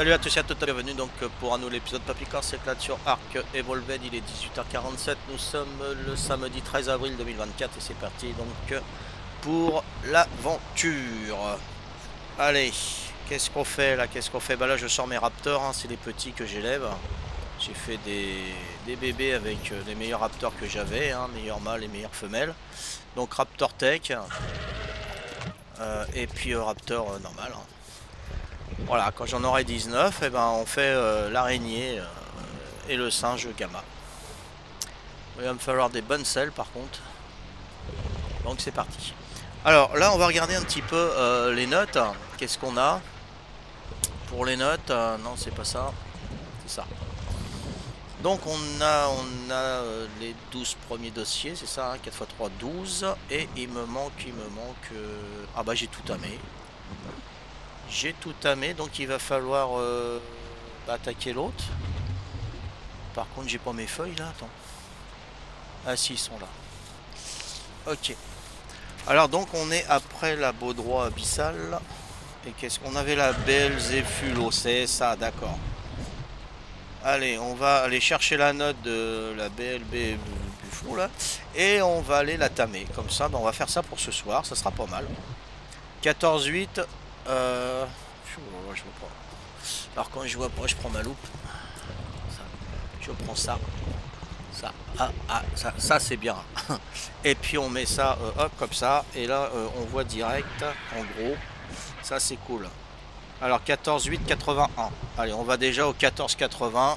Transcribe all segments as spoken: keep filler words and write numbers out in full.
Salut à tous et à toutes, bienvenue donc pour un nouvel épisode Papy Car s'éclate sur Ark Evolved. Il est dix-huit heures quarante-sept, nous sommes le samedi treize avril deux mille vingt-quatre et c'est parti donc pour l'aventure. Allez, qu'est-ce qu'on fait là, qu'est-ce qu'on fait? Bah là je sors mes raptors, hein, c'est les petits que j'élève. J'ai fait des, des bébés avec les meilleurs raptors que j'avais, hein, meilleurs mâles et meilleures femelles. Donc raptor tech euh, et puis euh, raptor euh, normal. Hein. Voilà, quand j'en aurai dix-neuf, et eh ben on fait euh, l'araignée euh, et le singe gamma. Il va me falloir des bonnes selles par contre. Donc c'est parti. Alors là on va regarder un petit peu euh, les notes. Qu'est-ce qu'on a pour les notes? euh, Non, c'est pas ça. C'est ça. Donc on a, on a euh, les douze premiers dossiers, c'est ça, hein, quatre fois trois, douze. Et il me manque, il me manque... Euh... Ah bah j'ai tout tamé. J'ai tout tamé, donc il va falloir euh, bah, attaquer l'autre. Par contre, j'ai pas mes feuilles là, attends. Ah si, ils sont là. Ok. Alors donc on est après la Baudroie abyssale. Et qu'est-ce qu'on avait? La Belzéfulo, c'est ça, d'accord. Allez, on va aller chercher la note de la B L B Buffalo là. Et on va aller la tamer. Comme ça, bah, on va faire ça pour ce soir, ça sera pas mal. quatorze huit. Euh... Je vois pas. Alors quand je vois pas, je prends ma loupe. Ça. Je prends ça. Ça. Ah, ah, ça, ça c'est bien. Et puis on met ça euh, hop comme ça. Et là euh, on voit direct. En gros. Ça c'est cool. Alors quatorze huit quatre-vingt-un. Allez, on va déjà au quatorze quatre-vingts.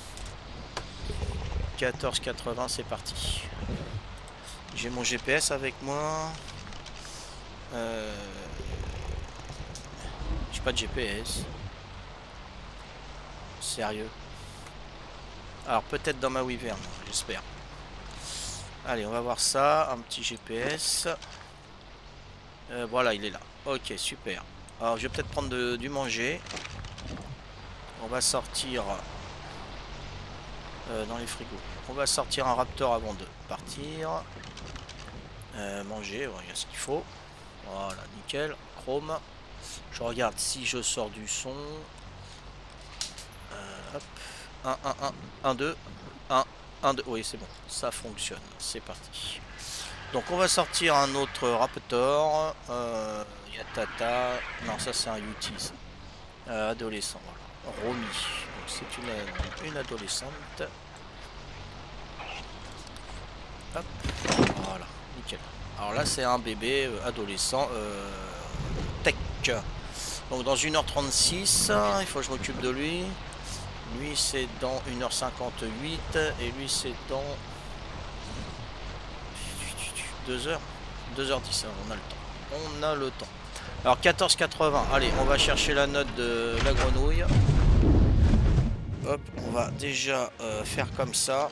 quatorze quatre-vingts, c'est parti. J'ai mon G P S avec moi. Euh... J'ai pas de G P S. Sérieux. Alors peut-être dans ma Wyvern, j'espère. Allez, on va voir ça. Un petit G P S. Euh, voilà, il est là. Ok, super. Alors je vais peut-être prendre de, du manger. On va sortir euh, dans les frigos. On va sortir un raptor avant de partir. Euh, manger, il y a ce qu'il faut. Voilà, nickel. Chrome. Je regarde si je sors du son. Euh, hop. un, un, un, un, deux. un, un, deux. Oui, c'est bon. Ça fonctionne. C'est parti. Donc, on va sortir un autre Raptor. Euh, il y a Tata. Non, ça, c'est un U T. Euh, adolescent. Voilà. Romy. C'est une, une adolescente. Hop. Voilà. Nickel. Alors là, c'est un bébé euh, adolescent. Euh, tech. Donc dans une heure trente-six, il faut que je m'occupe de lui. Lui c'est dans une heure cinquante-huit et lui c'est dans deux heures. deux heures dix, on a le temps. On a le temps. Alors quatorze quatre-vingts, allez, on va chercher la note de la grenouille. Hop, on va déjà euh, faire comme ça.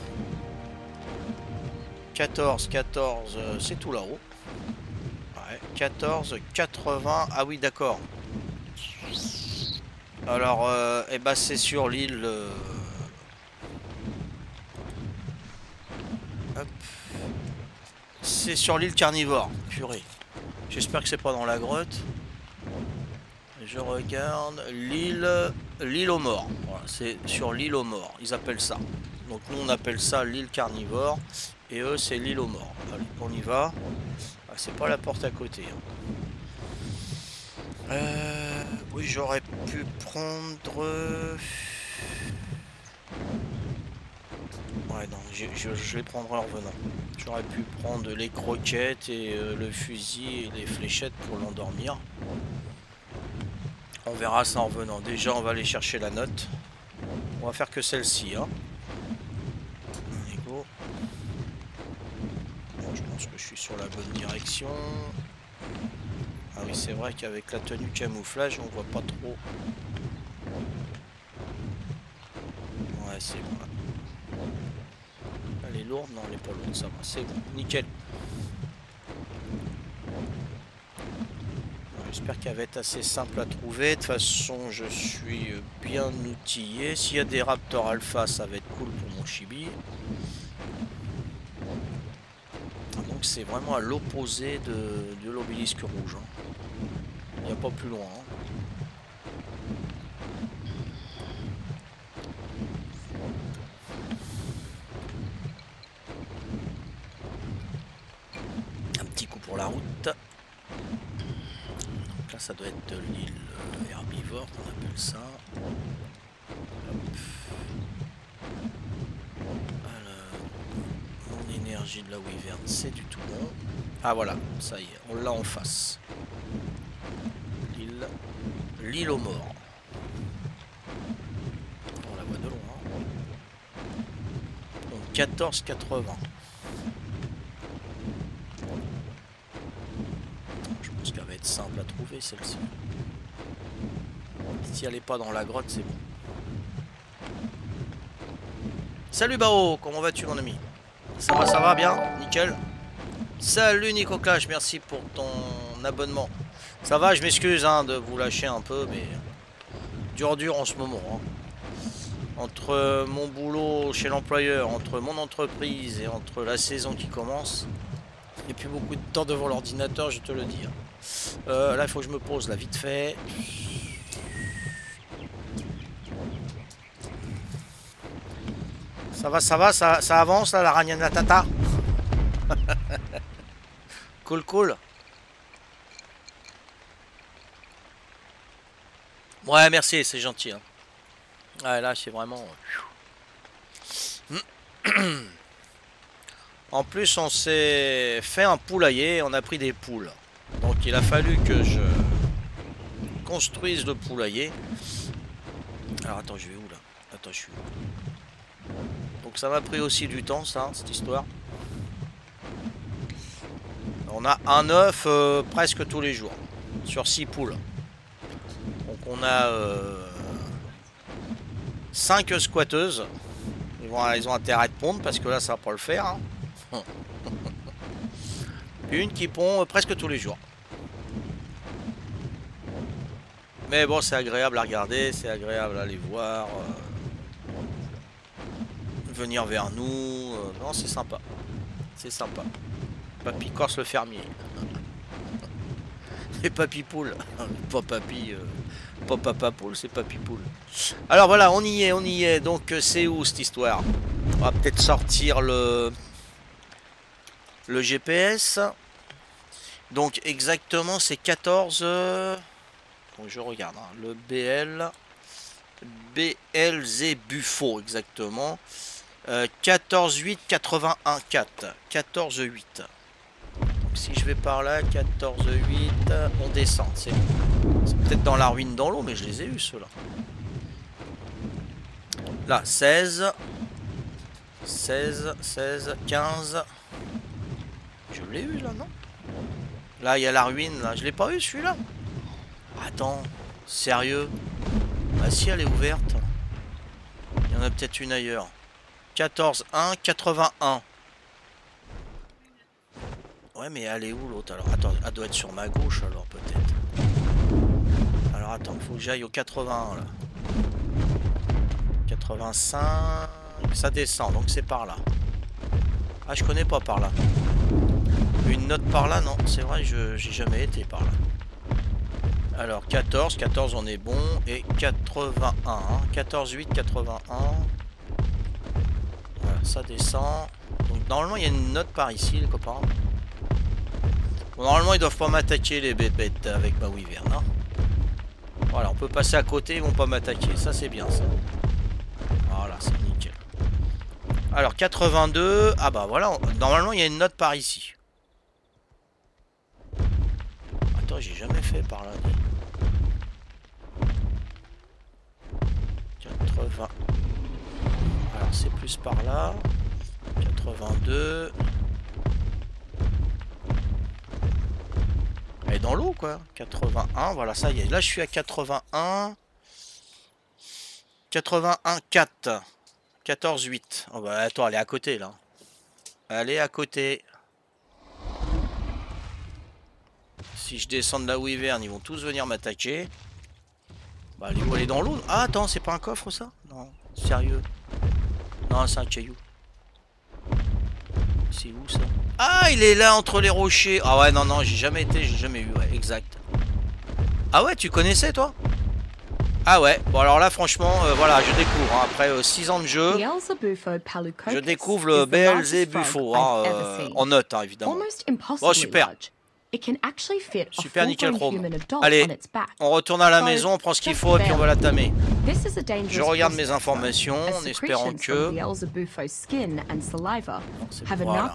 quatorze quatorze, euh, c'est tout là-haut. Ouais, quatorze quatre-vingts, ah oui d'accord. Alors, euh, eh ben c'est sur l'île. Euh... C'est sur l'île carnivore. Purée. J'espère que c'est pas dans la grotte. Je regarde l'île, l'île aux morts. Voilà, c'est sur l'île aux morts. Ils appellent ça. Donc nous on appelle ça l'île carnivore et eux c'est l'île aux morts. Allez, on y va. Ah, c'est pas la porte à côté. Hein. Euh, oui, j'aurais pu prendre... Ouais, non, je, je, je les prendrai en revenant. J'aurais pu prendre les croquettes et euh, le fusil et les fléchettes pour l'endormir. On verra ça en revenant. Déjà, on va aller chercher la note. On va faire que celle-ci. Hein. Bon, je pense que je suis sur la bonne direction. Ah oui, c'est vrai qu'avec la tenue camouflage, on voit pas trop. Ouais, c'est bon. Elle est lourde? Non, elle est pas lourde, ça va. C'est bon, nickel. J'espère qu'elle va être assez simple à trouver. De toute façon, je suis bien outillé. S'il y a des raptors alpha, ça va être cool pour mon chibi. Donc c'est vraiment à l'opposé de, de l'obélisque rouge. Hein. Il n'y a pas plus loin. Hein. ça doit être de l'île euh, herbivore qu'on appelle ça. Hop. Alors, mon énergie de la wyvern, c'est du tout bon. Ah voilà, ça y est, on l'a en face. L'île, l'île aux morts. On la voit de loin. Donc quatorze quatre-vingts. Je pense qu'elle va être simple à trouver celle-ci. Si elle n'est pas dans la grotte, c'est bon. Salut Bao, comment vas-tu mon ami? Ça va, ça va bien, nickel. Salut Nico Clash, merci pour ton abonnement. Ça va, je m'excuse hein, de vous lâcher un peu, mais dur dur en ce moment. Hein. Entre mon boulot chez l'employeur, entre mon entreprise et entre la saison qui commence, et puis beaucoup de temps devant l'ordinateur, je te le dis. Hein. Euh, là, il faut que je me pose là vite fait. Ça va, ça va, ça, ça avance là, la ragnana tata. Cool, cool. Ouais, merci, c'est gentil. Hein. Ouais, là, c'est vraiment... En plus, on s'est fait un poulailler, on a pris des poules. Donc, il a fallu que je construise le poulailler. Alors, attends, je vais où, là? Attends, je suis où? Donc, ça m'a pris aussi du temps, ça, cette histoire. On a un œuf euh, presque tous les jours, sur six poules. Donc, on a... Euh, cinq squatteuses. Ils, vont, ils ont intérêt de pondre parce que là ça va pas le faire. Hein. Une qui pond presque tous les jours. Mais bon, c'est agréable à regarder, c'est agréable à les voir. Euh, venir vers nous. Euh, non, c'est sympa. C'est sympa. Papy Corse le fermier. Et Papy Poule. Pas Papy... Euh, Pas Papa Poule, c'est Papy Poule. Alors voilà, on y est, on y est. Donc c'est où cette histoire? On va peut-être sortir le... Le G P S. Donc exactement, c'est quatorze... Donc je regarde. Hein, le B L... B L Z Buffo, exactement. Euh, quatorze huit quatre-vingt-un quatre. quatorze huit. Si je vais par là, quatorze huit, on descend. C'est peut-être dans la ruine dans l'eau, mais je les ai eus ceux-là. Là, seize. seize, seize, quinze. Je l'ai eu là, non? Là, il y a la ruine, là. Je l'ai pas eu celui-là. Attends, sérieux? Ah si, elle est ouverte. Il y en a peut-être une ailleurs. quatorze un, quatre-vingt-un. Ouais, mais elle est où l'autre alors? Attends, elle doit être sur ma gauche alors peut-être. Alors attends, faut que j'aille au quatre-vingt-un là. quatre-vingt-cinq. Ça descend, donc c'est par là. Ah, je connais pas par là. Une note par là, non, c'est vrai, je j'ai jamais été par là. Alors quatorze, quatorze on est bon. Et quatre-vingt-un, hein. quatorze huit, quatre-vingt-un. Voilà, ça descend. Donc normalement il y a une note par ici les copains. Bon, normalement ils doivent pas m'attaquer les bébêtes avec ma wyvern. Hein. Voilà, on peut passer à côté, ils vont pas m'attaquer. Ça c'est bien ça. Voilà, c'est nickel. Alors quatre-vingt-deux. Ah bah voilà, on... normalement il y a une note par ici. Attends, j'ai jamais fait par là. quatre-vingts. Alors c'est plus par là. quatre-vingt-deux. Elle est dans l'eau quoi. quatre-vingt-un, voilà, ça y est. Là je suis à quatre-vingt-un. quatre-vingt-un quatre. quatorze huit. Oh bah attends, elle est à côté là. Elle est à côté. Si je descends de la wyvern, ils vont tous venir m'attaquer. Bah elle est où? Elle est dans l'eau. Ah attends, c'est pas un coffre ça? Non, sérieux. Non, c'est un caillou. C'est où ça? Ah, il est là entre les rochers. Ah ouais, non, non, j'ai jamais été, j'ai jamais eu, ouais, exact. Ah ouais, tu connaissais toi? Ah ouais, bon alors là franchement, euh, voilà, je découvre, hein, après euh, six ans de jeu, je découvre le B L Z Buffo, hein, euh, en note, hein, évidemment. Bon, super. Super nickel chrome. Allez, on retourne à la maison, on prend ce qu'il faut et puis on va la tamer. Je regarde mes informations en espérant que... Voilà.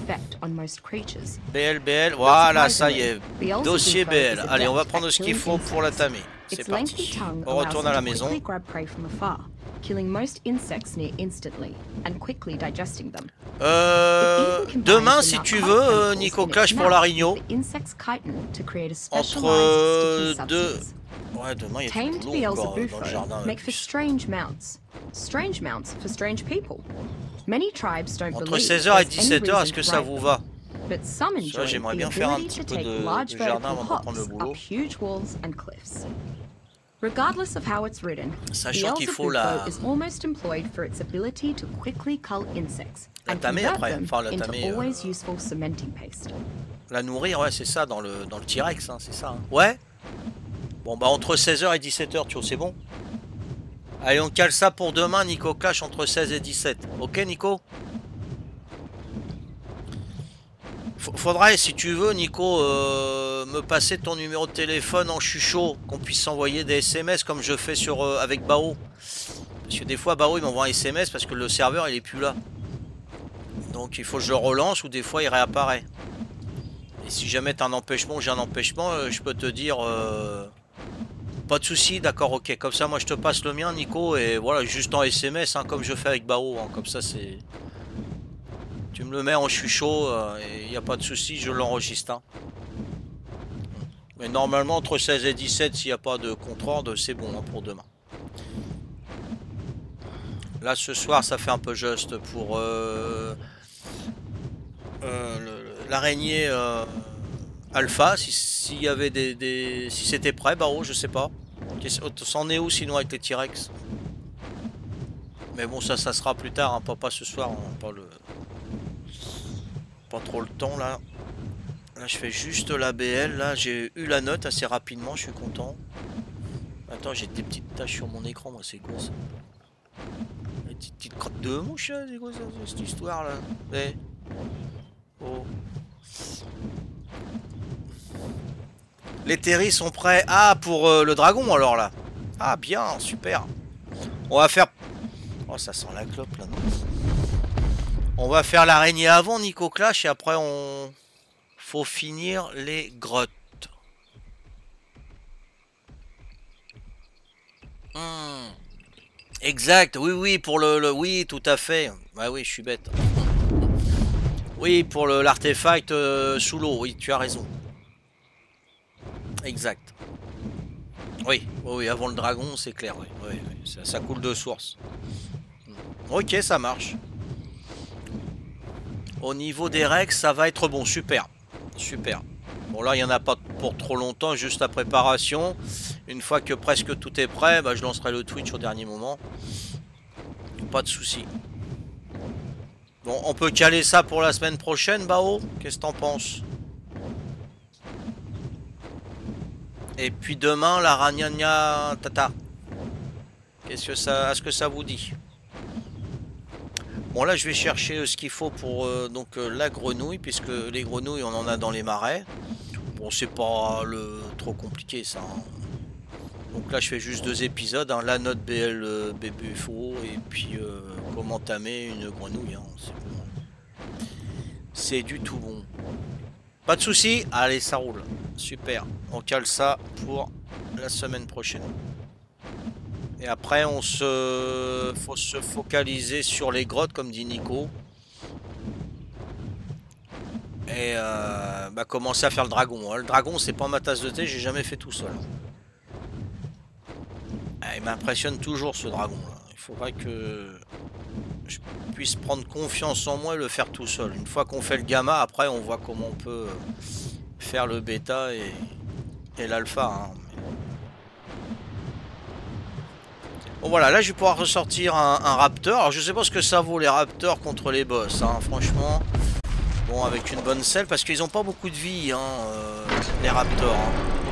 B L, B L, voilà, ça y est. Dossier B L. Allez, on va prendre ce qu'il faut pour la tamer. C'est parti. On retourne à la maison. Euh, demain, si tu veux, Nico Clash pour l'Arigno. Entre euh, deux... Ouais, demain, il y a tout le boulot encore dans le jardin. Entre seize heures et dix-sept heures, est-ce que ça vous va? Ça, j'aimerais bien faire un petit peu de, de jardin avant de prendre le boulot. Regardless of how it's written, Sachant qu'il faut la... La tamer après, enfin la tamer... Euh... La nourrir, ouais, c'est ça, dans le, dans le T-Rex, hein, c'est ça. Hein. Ouais. Bon, bah entre seize heures et dix-sept heures, tu vois, c'est bon. Allez, on cale ça pour demain, Nico Clash, entre seize et dix-sept. Ok, Nico? Faudrait, si tu veux, Nico, euh, me passer ton numéro de téléphone en chuchot, qu'on puisse s'envoyer des S M S comme je fais sur euh, avec Bao. Parce que des fois, Bao, il m'envoie un S M S parce que le serveur, il est plus là. Donc, il faut que je le relance ou des fois, il réapparaît. Et si jamais t'as un empêchement ou j'ai un empêchement, euh, je peux te dire... Euh, pas de souci, d'accord, ok. Comme ça, moi, je te passe le mien, Nico, et voilà, juste en S M S, hein, comme je fais avec Bao. Hein, comme ça, c'est... Tu me le mets en chuchot, euh, et il n'y a pas de souci, je l'enregistre. Hein. Mais normalement, entre seize et dix-sept, s'il n'y a pas de contre-ordre, c'est bon hein, pour demain. Là, ce soir, ça fait un peu juste pour euh, euh, l'araignée euh, alpha. S'il si y avait des, des... Si c'était prêt, bah oh, je sais pas. C'en est où sinon avec les T-Rex? Mais bon, ça, ça sera plus tard, hein, pas, pas ce soir, hein, pas le... Pas trop le temps là. Là je fais juste la B L. Là j'ai eu la note assez rapidement. Je suis content. Attends, j'ai des petites taches sur mon écran. Moi c'est quoi ça? Des petites, petites crottes de mouche. C'est quoi ça, cette histoire là? Eh. Oh. Les terris sont prêts. Ah, pour euh, le dragon alors là. Ah bien, super. On va faire... Oh ça sent la clope là non? On va faire l'araignée avant Nico Clash et après on... Faut finir les grottes. Hmm. Exact, oui oui pour le, le... Oui tout à fait. Ah oui je suis bête. Oui pour l'artefact euh, sous l'eau, oui tu as raison. Exact. Oui, oui, oui avant le dragon c'est clair, oui, oui, oui. Ça, ça coule de source. Ok ça marche. Au niveau des Rex, ça va être bon. Super. Super. Bon, là, il n'y en a pas pour trop longtemps. Juste la préparation. Une fois que presque tout est prêt, bah, je lancerai le Twitch au dernier moment. Pas de souci. Bon, on peut caler ça pour la semaine prochaine, Bao. Qu'est-ce que t'en penses? Et puis demain, la ragnagna tata. Qu'est-ce que ça... Est-ce que ça vous dit? Bon là je vais chercher ce qu'il faut pour euh, donc euh, la grenouille, puisque les grenouilles on en a dans les marais. Bon c'est pas le trop compliqué ça. Hein. Donc là je fais juste deux épisodes, hein. La note B L euh, B B F O et puis euh, comment tamer une grenouille. Hein. C'est bon. C'est du tout bon. Pas de souci. Allez ça roule. Super. On cale ça pour la semaine prochaine. Et après, on se... faut se focaliser sur les grottes, comme dit Nico. Et euh, bah, commencer à faire le dragon. Hein. Le dragon, c'est pas ma tasse de thé, j'ai jamais fait tout seul. Ah, il m'impressionne toujours ce dragon. Là. Il faudrait que je puisse prendre confiance en moi et le faire tout seul. Une fois qu'on fait le gamma, après, on voit comment on peut faire le bêta et, et l'alpha. Hein. Bon voilà, là je vais pouvoir ressortir un, un raptor. Alors je sais pas ce que ça vaut les raptors contre les boss, hein, franchement. Bon, avec une bonne selle, parce qu'ils ont pas beaucoup de vie, hein, euh, les raptors. Hein.